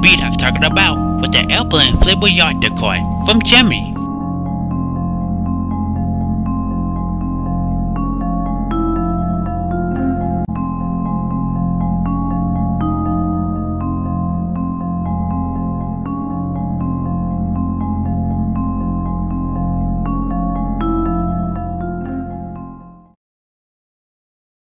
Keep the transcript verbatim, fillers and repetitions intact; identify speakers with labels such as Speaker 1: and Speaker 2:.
Speaker 1: beat I'm talking about with the airplane inflatable yacht decoy from Jimmy.